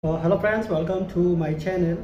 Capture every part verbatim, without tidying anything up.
Hello friends, welcome to my channel.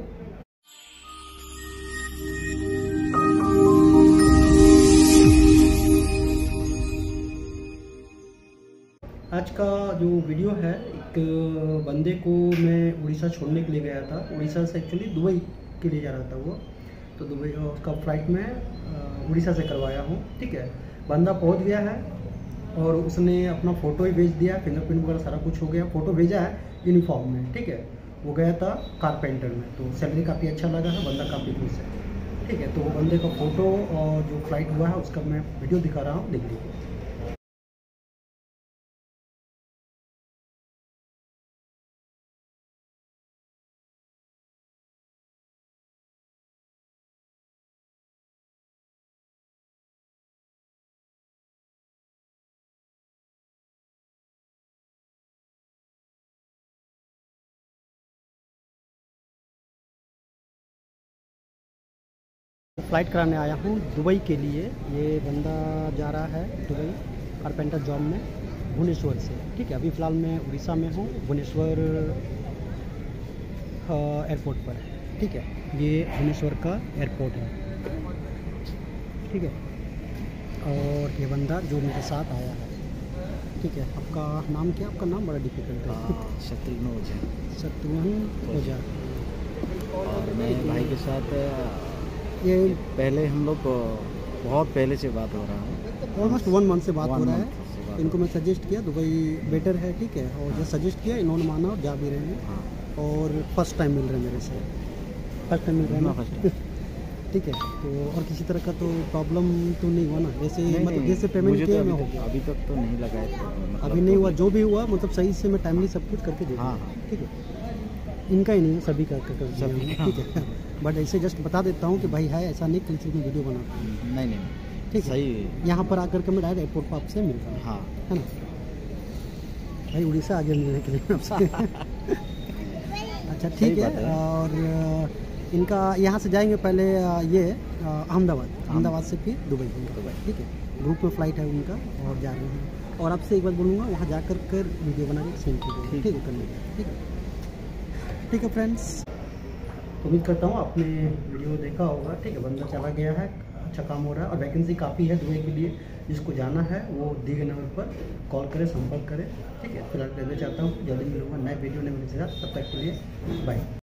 आज का जो वीडियो है, एक बंदे को मैं उड़ीसा छोड़ने के लिए गया था। उड़ीसा से एक्चुअली दुबई के लिए जा रहा था वो, तो दुबई उसका फ़्लाइट में उड़ीसा से करवाया हूँ। ठीक है, बंदा पहुँच गया है और उसने अपना फ़ोटो ही भेज दिया, फिंगरप्रिंट वगैरह सारा कुछ हो गया। फ़ोटो भेजा है यूनिफॉर्म में। ठीक है, वो गया था कारपेंटर में, तो सैलरी काफ़ी अच्छा लगा है, बंदा काफ़ी खुश है। ठीक है, तो वो बंदे का फ़ोटो और जो फ्लाइट हुआ है उसका मैं वीडियो दिखा रहा हूँ, देख लीजिए। फ़्लाइट कराने आया हूँ दुबई के लिए। ये बंदा जा रहा है दुबई कारपेंटर जॉब में भुवनेश्वर से। ठीक है, अभी फ़िलहाल मैं उड़ीसा में हूँ, भुवनेश्वर एयरपोर्ट पर। ठीक है, ये भुवनेश्वर का एयरपोर्ट है। ठीक है, और ये बंदा जो मेरे साथ आया है। ठीक है, आपका नाम क्या? आपका नाम बड़ा डिफिकल्ट है। शत्रुघ्न ओझा। शत्रुघ्न ओझा। और मैं भाई के साथ ये पहले हम लोग बहुत पहले से बात हो रहा है, ऑलमोस्ट वन मंथ से बात हो रहा है। है। इनको मैं सजेस्ट किया दुबई बेटर है। ठीक है, और जो सजेस्ट किया इन्होंने माना और जा भी रहे हैं। हाँ, और फर्स्ट टाइम मिल रहे हैं मेरे से, फर्स्ट टाइम मिल रहे हैं ना। फर्स्ट ठीक है, तो और किसी तरह का तो प्रॉब्लम तो नहीं हुआ ना? जैसे नहीं, मतलब नहीं, जैसे पेमेंट मुझे किया तो मैं अभी हो तक, गया। अभी तक तो नहीं लगा है, तो मतलब अभी नहीं तो हुआ, जो भी हुआ मतलब सही से मैं टाइमली सब कुछ करके दे दूँगा। हाँ, हाँ। ठीक है, इनका ही नहीं, सभी का कर दिया सभी हूँ। का। ठीक है, बट ऐसे जस्ट बता देता हूँ कि भाई है ऐसा नहीं, किसी में वीडियो बनाता हूँ। नहीं नहीं ठीक है, सही। यहाँ पर आकर के मैं डायरेक्ट एयरपोर्ट पर आपसे मिलता हूँ। हाँ, है ना भाई, उड़ीसा आगे मिलने के लिए आपसे। अच्छा ठीक है, है। और इनका यहाँ से जाएंगे पहले ये अहमदाबाद, अहमदाबाद से फिर दुबई दुबई। ठीक है, ग्रुप में फ़्लाइट है उनका और जा रहे हैं। और आपसे एक बात बोलूँगा, वहाँ जा कर कर वीडियो बना के सेंड कीजिए। ठीक है, करने का। ठीक है, ठीक है फ्रेंड्स, उम्मीद करता हूँ आपने वीडियो देखा होगा। ठीक है, बंदा चला गया है, अच्छा काम हो रहा है और वैकेंसी काफ़ी है दुबई के लिए। जिसको जाना है वो दी गए नंबर पर कॉल करें, संपर्क करें। ठीक है, फिलहाल कहना चाहता हूँ जल्दी मिलूंगा नए वीडियो नए मेरे साथ। तब तक के लिए बाय।